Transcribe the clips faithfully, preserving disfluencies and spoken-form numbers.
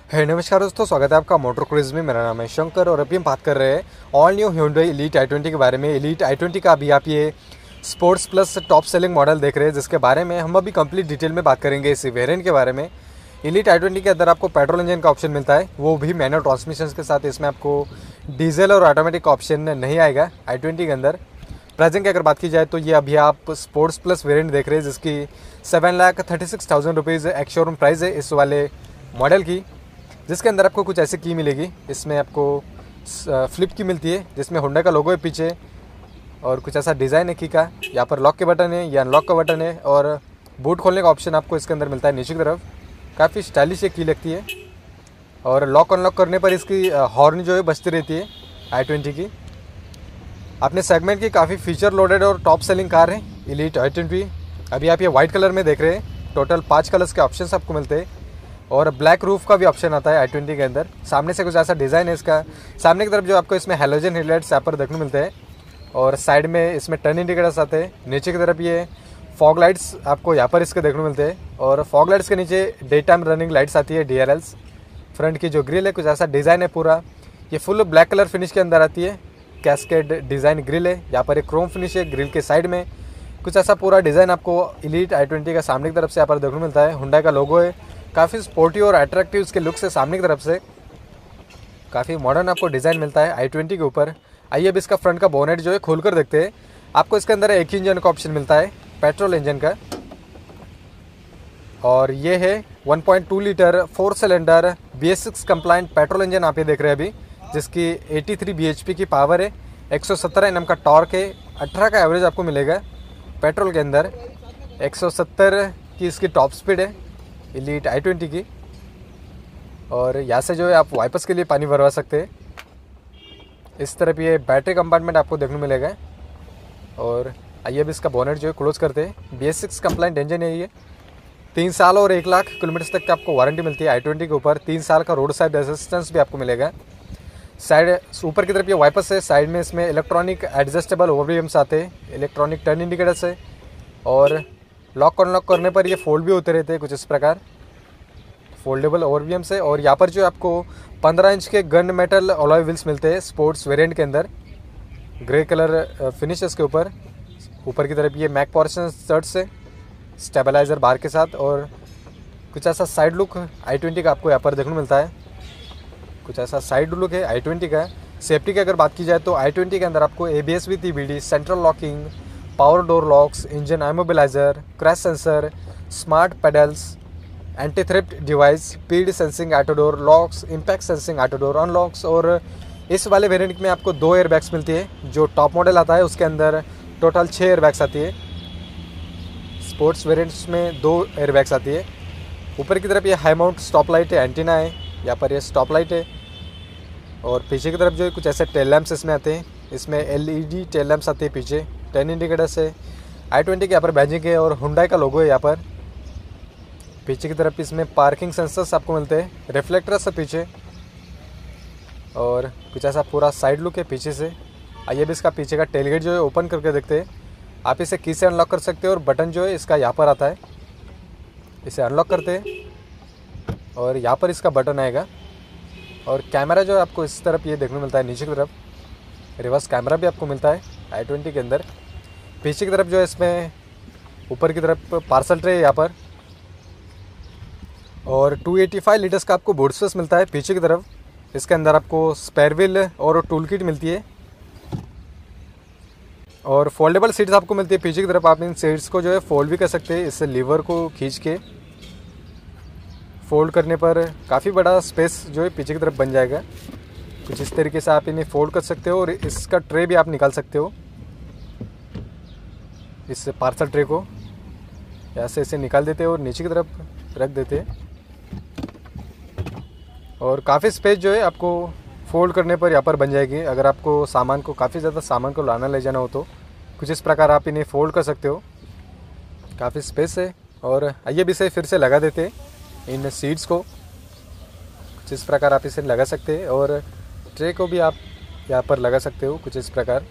है नमस्कार दोस्तों, स्वागत है आपका मोटर क्रूज में। मेरा नाम है शंकर और अभी हम बात कर रहे हैं all new Hyundai elite i twenty के बारे में। एलीट आई ट्वेंटी का अभी आप ये sports plus top selling model देख रहे हैं, जिसके बारे में हम अभी कंप्लीट डिटेल में बात करेंगे इस वेरिएंट के बारे में। एलीट आई ट्वेंटी के अंदर आपको पेट्रोल इंजन का ऑप्शन मिलता है, वो भी मैनुअल ट्रांसमिशन के साथ। इसमें आपको डीजल और ऑटोमेटिक ऑप्शन नहीं आएगा आई ट्वेंटी के अंदर। प्राइसिंग की अगर बात की जाए तो ये अभी आप स्पोर्ट्स प्लस वेरिएंट देख रहे हैं, जिसकी seven lakh thirty six thousand rupees ex showroom price है इस वाले मॉडल की, जिसके अंदर आपको कुछ ऐसी की मिलेगी। इसमें आपको फ्लिप की मिलती है, जिसमें होंडा का लोगो है पीछे और कुछ ऐसा डिज़ाइन है की का। यहाँ पर लॉक के बटन है, या अनलॉक का बटन है और बूट खोलने का ऑप्शन आपको इसके अंदर मिलता है नीचे की तरफ। काफ़ी स्टाइलिश ये की लगती है और लॉक अनलॉक करने पर इसकी हॉर्न जो है बजती रहती है आई ट्वेंटी की। अपने सेगमेंट की काफ़ी फीचर लोडेड और टॉप सेलिंग कार है एलीट आई ट्वेंटी। अभी आप ये वाइट कलर में देख रहे हैं। टोटल पाँच कलर्स के ऑप्शन आपको मिलते हैं और ब्लैक रूफ का भी ऑप्शन आता है आई ट्वेंटी के अंदर। सामने से कुछ ऐसा डिज़ाइन है इसका। सामने की तरफ जो आपको इसमें हेलोजन हेडलाइट्स यहाँ पर देखने मिलते हैं और साइड में इसमें टर्न इंडिकेटर्स आते हैं। नीचे की तरफ ये फॉग लाइट्स आपको यहाँ पर इसके देखने मिलते हैं और फॉग लाइट्स के नीचे डे टाइम रनिंग लाइट्स आती है डी आर एल्स। फ्रंट की जो ग्रिल है कुछ ऐसा डिज़ाइन है पूरा, ये फुल ब्लैक कलर फिनिश के अंदर आती है। कैस्केड डिज़ाइन ग्रिल है, यहाँ पर एक क्रोम फिनिश है ग्रिल के साइड में। कुछ ऐसा पूरा डिज़ाइन आपको एलीट आई ट्वेंटी का सामने की तरफ से यहाँ पर देखने मिलता है। होंडा का लोगो है, काफ़ी स्पोर्टिव और अट्रैक्टिव इसके लुक से सामने की तरफ से। काफ़ी मॉडर्न आपको डिज़ाइन मिलता है आई ट्वेंटी के ऊपर। आइए अब इसका फ्रंट का बोनेट जो है खोल कर देखते हैं। आपको इसके अंदर एक ही इंजन का ऑप्शन मिलता है, पेट्रोल इंजन का, और ये है one point two litre four cylinder B S six compliant petrol engine आप ये देख रहे हैं अभी, जिसकी तिरासी बी एच पी की पावर है, एक सौ सत्रह एन एम का टॉर्क है, अठारह का एवरेज आपको मिलेगा पेट्रोल के अंदर, एक सौ सत्तर की इसकी टॉप स्पीड है एलीट आई ट्वेंटी की। और यहाँ से जो है आप वाइपर्स के लिए पानी भरवा सकते हैं। इस तरफ ये बैटरी कंपार्टमेंट आपको देखने मिलेगा। और आइए अब इसका बोनेट जो है क्लोज करते हैं। B S six compliant engine है ये। तीन साल और एक लाख किलोमीटर तक की आपको वारंटी मिलती है आई ट्वेंटी के ऊपर। तीन साल का रोड साइड असिस्टेंस भी आपको मिलेगा। साइड ऊपर की तरफ ये वाइपर्स है, साइड में इसमें इलेक्ट्रॉनिक एडजस्टेबल ओवरव्हील्स आते हैं, इलेक्ट्रॉनिक टर्न इंडिकेटर्स है और लॉक अनलॉक करने पर ये फोल्ड भी होते रहते हैं कुछ इस प्रकार, फोल्डेबल ओवरव्हील्स है। और यहाँ पर जो आपको पंद्रह इंच के गन मेटल अलॉय व्हील्स मिलते हैं स्पोर्ट्स वेरिएंट के अंदर, ग्रे कलर फिनिशेस के ऊपर। ऊपर की तरफ ये मैक पोर्शन स्टड्स है, स्टेबलाइजर बार के साथ। और कुछ ऐसा साइड लुक आई ट्वेंटी का आपको यहाँ पर देखने मिलता है। कुछ ऐसा साइड लुक है आई ट्वेंटी का। सेफ्टी की अगर बात की जाए तो आई ट्वेंटी के अंदर आपको A B S with E B D, central locking, power door locks, engine immobiliser, crash sensor, smart pedals, anti theft device, speed sensing auto door locks, impact sensing auto door unlocks. और इस वाले variant में आपको दो airbags मिलती है। जो top model आता है उसके अंदर टोटल छः एयरबैग्स आती है। स्पोर्ट्स वेरिएंट्स में दो एयरबैग्स आती है। ऊपर की तरफ ये हाई माउंट स्टॉप लाइट है, एंटीना है, यहाँ पर ये स्टॉप लाइट है। और पीछे की तरफ जो है कुछ ऐसे टेल लैंप्स इसमें आते हैं। इसमें L E D tail lamps आते हैं पीछे, टेन इंडिकेटर्स है। आई ट्वेंटी के यहाँ पर बैजिंग है और हुंडई का लोगो है यहाँ पर। पीछे की तरफ इसमें पार्किंग सेंसर्स आपको मिलते हैं, रिफ्लेक्टर्स है पीछे। और कुछ ऐसा पूरा साइड लुक है पीछे से। आइए भी इसका पीछे का टेलगेट जो है ओपन करके देखते हैं। आप इसे की से अनलॉक कर सकते हो और बटन जो है इसका यहाँ पर आता है, इसे अनलॉक करते हैं और यहाँ पर इसका बटन आएगा। और कैमरा जो है आपको इस तरफ ये देखने मिलता है नीचे की तरफ। रिवर्स कैमरा भी आपको मिलता है आई ट्वेंटी के अंदर। पीछे की तरफ जो है इसमें ऊपर की तरफ पार्सल ट्रे है यहाँ पर। और टू एटी फाइव लीटर्स का आपको बूट स्पेस मिलता है पीछे की तरफ। इसके अंदर आपको स्पेयर व्हील और टूल किट मिलती है और फोल्डेबल सीट्स आपको मिलती है पीछे की तरफ। आप इन सीट्स को जो है फोल्ड भी कर सकते हैं। इस लीवर को खींच के फोल्ड करने पर काफ़ी बड़ा स्पेस जो है पीछे की तरफ बन जाएगा। कुछ इस तरीके से आप इन्हें फोल्ड कर सकते हो और इसका ट्रे भी आप निकाल सकते हो। इस पार्सल ट्रे को यहाँ से इसे निकाल देते हैं और नीचे की तरफ रख देते हैं। और काफ़ी स्पेस जो है आपको फोल्ड करने पर यहाँ पर बन जाएगी। अगर आपको सामान को काफ़ी ज़्यादा सामान को लाना ले जाना हो तो कुछ इस प्रकार आप इन्हें फोल्ड कर सकते हो। काफ़ी स्पेस है। और आइए भी इसे फिर से लगा देते हैं इन सीट्स को। कुछ इस प्रकार आप इसे लगा सकते हैं और ट्रे को भी आप यहाँ पर लगा सकते हो कुछ इस प्रकार।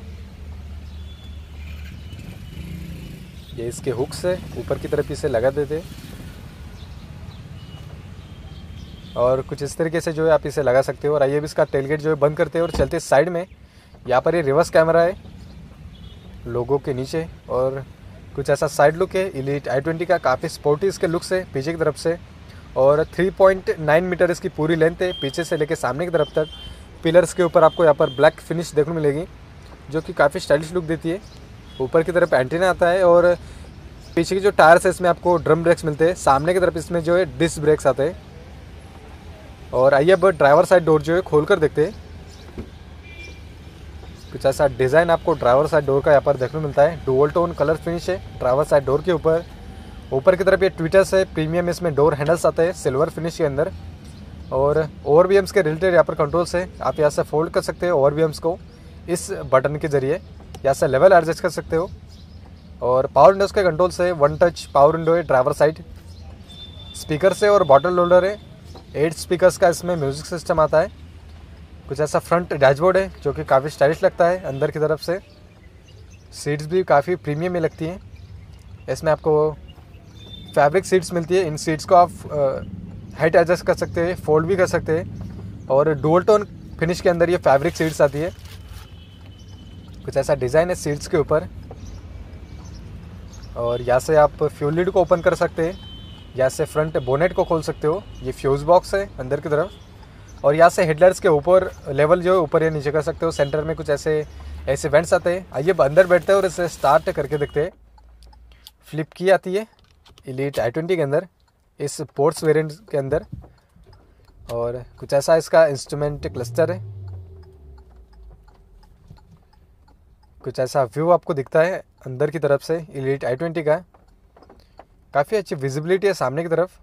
ये इसके हुक्स है, ऊपर की तरफ इसे लगा देते। और कुछ इस तरीके से जो है आप इसे लगा सकते हो। और आइए अब इसका टेलगेट जो है बंद करते हैं और चलते साइड में। यहाँ पर ये रिवर्स कैमरा है लोगों के नीचे, और कुछ ऐसा साइड लुक है एलीट आई ट्वेंटी का। काफ़ी स्पोर्टी इसके लुक से पीछे की तरफ से, और थ्री पॉइंट नाइन मीटर इसकी पूरी लेंथ है पीछे से लेके सामने की तरफ तक। पिलर्स के ऊपर आपको यहाँ पर ब्लैक फिनिश देखने को मिलेगी जो कि काफ़ी स्टाइलिश लुक देती है। ऊपर की तरफ एंटीना आता है, और पीछे की जो टायर्स है इसमें आपको ड्रम ब्रेक्स मिलते हैं। सामने की तरफ इसमें जो है डिस्क ब्रेक्स आते हैं। और आइए अब ड्राइवर साइड डोर जो है खोल कर देखते हैं। कुछ ऐसा डिज़ाइन आपको ड्राइवर साइड डोर का यहाँ पर देखने को मिलता है। डुअल टोन कलर फिनिश है ड्राइवर साइड डोर के ऊपर। ऊपर की तरफ ये ट्विटर्स है प्रीमियम, इसमें डोर हैंडल्स आते हैं सिल्वर फिनिश के अंदर। और ओवर बी एम्स के रिलेटेड यहाँ पर कंट्रोल्स है। आप यहाँ से फोल्ड कर सकते हो ओवर बी एम्स को इस बटन के जरिए, यहाँ से लेवल एडजस्ट कर सकते हो। और पावर विंडोज़ के कंट्रोल्स है, वन टच पावर विंडो है ड्राइवर साइड। स्पीकर से और बॉटल होल्डर है, एट स्पीकर्स का इसमें म्यूज़िक सिस्टम आता है। कुछ ऐसा फ्रंट डैशबोर्ड है जो कि काफ़ी स्टाइलिश लगता है अंदर की तरफ से। सीट्स भी काफ़ी प्रीमियम में लगती हैं। इसमें आपको फैब्रिक सीट्स मिलती है। इन सीट्स को आप हाइट एडजस्ट कर सकते हैं, फोल्ड भी कर सकते हैं। और डुअल टोन फिनिश के अंदर ये फैब्रिक सीट्स आती है। कुछ ऐसा डिज़ाइन है सीट्स के ऊपर। और यहाँ से आप फ्यूल लीड को ओपन कर सकते हैं, यहाँ से फ्रंट बोनेट को खोल सकते हो। ये फ्यूज़ बॉक्स है अंदर की तरफ। और यहाँ से हेडलाइट्स के ऊपर लेवल जो है ऊपर या नीचे कर सकते हो। सेंटर में कुछ ऐसे ऐसे वेंट्स आते हैं। आइए अंदर बैठते हैं और इसे स्टार्ट करके देखते हैं। फ्लिप की आती है एलीट आई ट्वेंटी के अंदर, इस स्पोर्ट्स वेरिएंट के अंदर। और कुछ ऐसा इसका इंस्ट्रूमेंट क्लस्टर है। कुछ ऐसा व्यू आपको दिखता है अंदर की तरफ से एलीट आई ट्वेंटी का। काफ़ी अच्छी विजिबिलिटी है सामने की तरफ।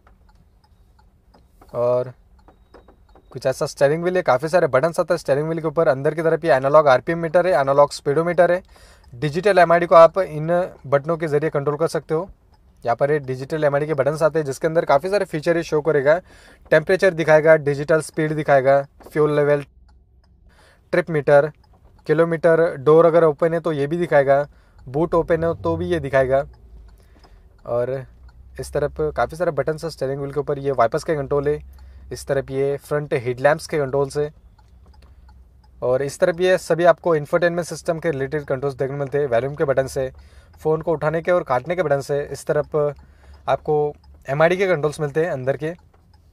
और कुछ ऐसा स्टीयरिंग व्हील है, काफ़ी सारे बटन्स आते हैं स्टीयरिंग व्हील के ऊपर। अंदर की तरफ ये एनालॉग आरपीएम मीटर है, एनालॉग स्पीडोमीटर है। डिजिटल एमआईडी को आप इन बटनों के जरिए कंट्रोल कर सकते हो। यहाँ पर ये डिजिटल एमआईडी के बटन्स आते हैं जिसके अंदर काफ़ी सारे फीचर ये शो करेगा। टेम्परेचर दिखाएगा, डिजिटल स्पीड दिखाएगा, fuel level, trip meter, kilometre, door अगर ओपन है तो ये भी दिखाएगा, बूट ओपन है तो भी ये दिखाएगा। और इस तरफ काफ़ी सारे बटन्स है स्टीयरिंग व्हील के ऊपर। ये वाइपर्स के कंट्रोल है। इस तरफ ये फ्रंट हेडलैम्प्स के कंट्रोल्स है। और इस तरफ ये सभी आपको इंफोटेनमेंट सिस्टम के रिलेटेड कंट्रोल्स देखने मिलते हैं। वॉल्यूम के बटन से, फ़ोन को उठाने के और काटने के बटन से। इस तरफ आपको एमआईडी के कंट्रोल्स मिलते हैं अंदर के।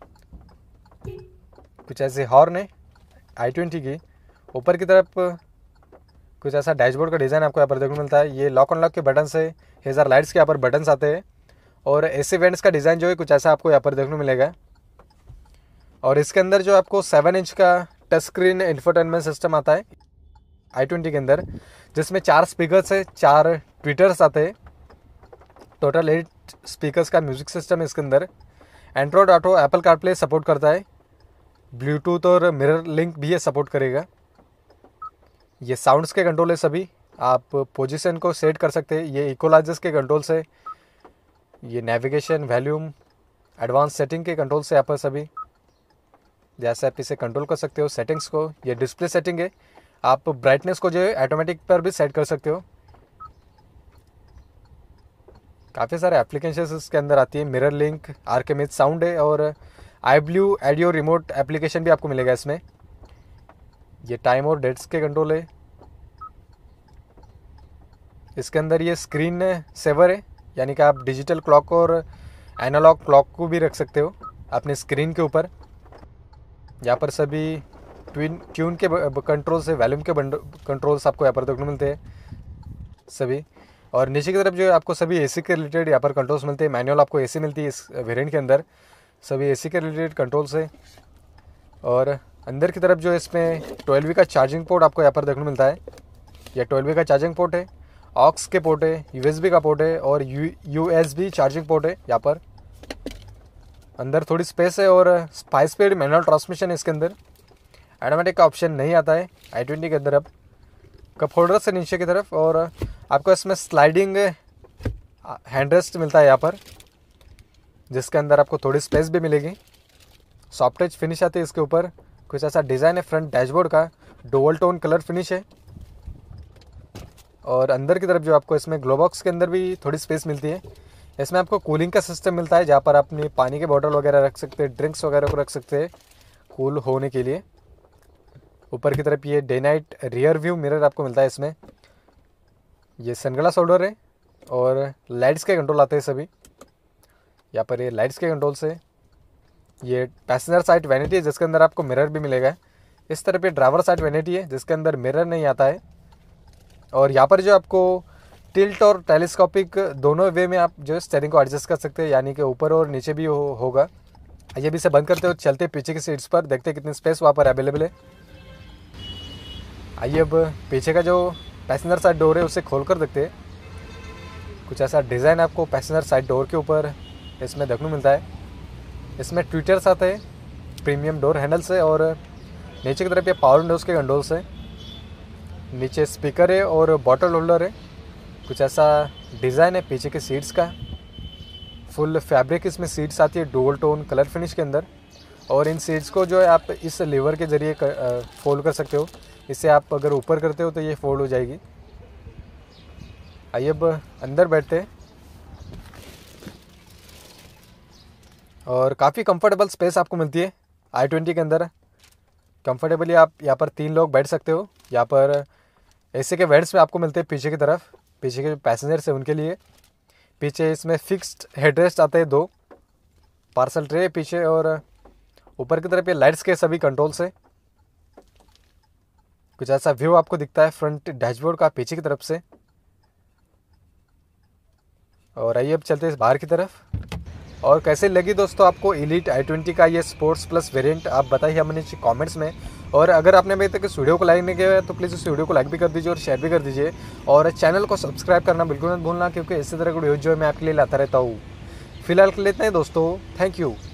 कुछ ऐसे हॉर्न है आई ट्वेंटी की। ऊपर की तरफ कुछ ऐसा डैशबोर्ड का डिज़ाइन आपको यहाँ पर देखने को मिलता है। ये लॉक अनलॉक के बटन से, हेज़र लाइट्स के यहाँ पर बटन्स आते हैं। और एसी वेंट्स का डिज़ाइन जो है कुछ ऐसा आपको यहाँ पर देखने को मिलेगा। और इसके अंदर जो आपको सेवन इंच का टच स्क्रीन इंफोटेनमेंट सिस्टम आता है आई ट्वेंटी के अंदर, जिसमें चार स्पीकर्स है, चार ट्विटर्स आते हैं। टोटल एट स्पीकर्स का म्यूज़िक सिस्टम है इसके अंदर। Android auto, Apple CarPlay support करता है। ब्लूटूथ और मिरर लिंक भी ये सपोर्ट करेगा। ये साउंड्स के कंट्रोल है सभी। आप पोजीशन को सेट कर सकते हैं। ये इक्वलाइजर्स के कंट्रोल्स है। ये नेविगेशन, वॉल्यूम, एडवांस सेटिंग के कंट्रोल्स है यहाँ पर सभी। जैसे आप इसे कंट्रोल कर सकते हो सेटिंग्स को। ये डिस्प्ले सेटिंग है। आप ब्राइटनेस को जो है ऑटोमेटिक पर भी सेट कर सकते हो। काफ़ी सारे एप्लीकेशंस इसके अंदर आती है। मिरर लिंक, आर्केमिज साउंड है, और i blue audio remote application भी आपको मिलेगा इसमें। ये टाइम और डेट्स के कंट्रोल है। इसके अंदर ये स्क्रीन सेवर है, यानी कि आप डिजिटल क्लॉक और एनालॉग क्लॉक को भी रख सकते हो अपने स्क्रीन के ऊपर। यहाँ पर सभी ट्विन ट्यून के कंट्रोल्स है, वॉल्यूम के कंट्रोल्स आपको यहाँ पर देखने मिलते हैं सभी। और नीचे की तरफ जो है आपको सभी एसी के रिलेटेड यहाँ पर कंट्रोल्स मिलते हैं। मैनुअल आपको एसी मिलती है इस वेरिएंट के अंदर। सभी एसी के रिलेटेड कंट्रोल्स है। और अंदर की तरफ जो है इसमें ट्वेल्व वी का चार्जिंग पोर्ट आपको यहाँ पर देखने मिलता है। यह ट्वेल्व वी का चार्जिंग पोर्ट है, ऑक्स के पोर्ट है, यूएसबी का पोर्ट है, और यू यूएसबी चार्जिंग पोर्ट है यहाँ पर। अंदर थोड़ी स्पेस है, और फाइव स्पीड मैनुअल ट्रांसमिशन है इसके अंदर। ऑटोमेटिक का ऑप्शन नहीं आता है आई ट्वेंटी के अंदर अब। कप होल्डर से नीचे की तरफ, और आपको इसमें स्लाइडिंग हैंड रेस्ट मिलता है यहाँ पर, जिसके अंदर आपको थोड़ी स्पेस भी मिलेगी। सॉफ्ट टच फिनिश आती है इसके ऊपर। कुछ ऐसा डिज़ाइन है फ्रंट डैशबोर्ड का, डुअल टोन कलर फिनिश है। और अंदर की तरफ जो आपको इसमें ग्लो बॉक्स के अंदर भी थोड़ी स्पेस मिलती है। इसमें आपको कूलिंग का सिस्टम मिलता है, जहाँ पर अपनी पानी के बॉटल वगैरह रख सकते हैं, ड्रिंक्स वगैरह को रख सकते हैं कूल होने के लिए। ऊपर की तरफ ये day night rear view mirror आपको मिलता है इसमें। ये सनग्लास होल्डर है और लाइट्स के कंट्रोल आते हैं सभी। यहाँ पर ये लाइट्स के कंट्रोल से ये पैसेंजर साइड वैनिटी है, जिसके अंदर आपको मिरर भी मिलेगा। इस तरफ ये ड्राइवर साइड वैनिटी है, जिसके अंदर मिरर नहीं आता है। और यहाँ पर जो आपको टिल्ट और टेलीस्कोपिक दोनों वे में आप जो स्टीयरिंग को एडजस्ट कर सकते हैं, यानी कि ऊपर और नीचे भी हो, होगा। ये भी इसे बंद करते हो चलते पीछे की सीट्स पर, देखते हैं कितनी स्पेस वहाँ पर अवेलेबल है। आइए अब पीछे का जो पैसेंजर साइड डोर है उसे खोल कर देखते हैं। कुछ ऐसा डिज़ाइन आपको पैसेंजर साइड डोर के ऊपर इसमें देखने मिलता है। इसमें ट्विटर्स आते हैं प्रीमियम डोर हैंडल से, और नीचे की तरफ ये पावर विंडोज़ के कंट्रोल से। नीचे स्पीकर है और बॉटल होल्डर है। कुछ ऐसा डिज़ाइन है पीछे के सीट्स का। फुल फैब्रिक इसमें सीट्स आती है डुअल टोन कलर फिनिश के अंदर। और इन सीट्स को जो है आप इस लीवर के ज़रिए फोल्ड कर सकते हो। इसे आप अगर ऊपर करते हो तो ये फोल्ड हो जाएगी। आइए अब अंदर बैठते हैं। और काफ़ी कंफर्टेबल स्पेस आपको मिलती है आई ट्वेंटी के अंदर। कंफर्टेबली आप यहाँ पर तीन लोग बैठ सकते हो। यहाँ पर एसी के वेंट्स में आपको मिलते हैं पीछे की तरफ, पीछे के जो पैसेंजर्स हैं उनके लिए। पीछे इसमें फिक्स्ड हेडरेस्ट आते हैं दो, पार्सल ट्रे पीछे, और ऊपर की तरफ ये लाइट्स के सभी कंट्रोल से। कुछ ऐसा व्यू आपको दिखता है फ्रंट डैशबोर्ड का पीछे की तरफ से। और आइए अब चलते हैं बाहर की तरफ। और कैसे लगी दोस्तों आपको एलीट आई ट्वेंटी का ये स्पोर्ट्स प्लस वेरिएंट, आप बताइए हमें नीचे कमेंट्स में। और अगर आपने अभी तक इस वीडियो को लाइक नहीं किया है तो प्लीज़ इस वीडियो को लाइक भी कर दीजिए और शेयर भी कर दीजिए। और चैनल को सब्सक्राइब करना बिल्कुल मत भूलना, क्योंकि इसी तरह की वीडियो जो है मैं आपके लिए लाता रहता हूँ। फिलहाल के लिए इतना ही दोस्तों, थैंक यू।